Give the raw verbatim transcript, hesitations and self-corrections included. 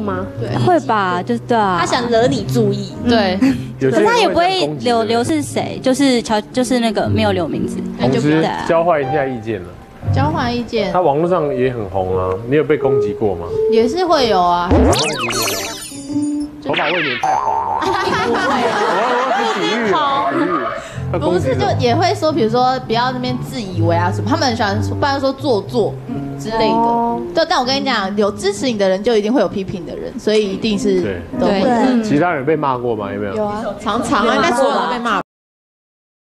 吗？ 对， 会吧，就是对啊。 他想惹你注意， 对， 可是他也不会留留是谁，就是乔，就是那个没有留名字。 同时交换一下意见了。 交换意见。 他网络上也很红啊，你有被攻击过吗？ 也是会有啊。 头发未免太黄了。 不会啊， 我是体育啊，体育。 不是，就也会说，比如说不要那边自以为啊什么，他们很喜欢说，不然说做作之类的。对，但我跟你讲，有支持你的人，就一定会有批评的人，所以一定是对都会。 其他人被骂过吗？有没有？ 有啊，常常啊，应该所有人都被骂。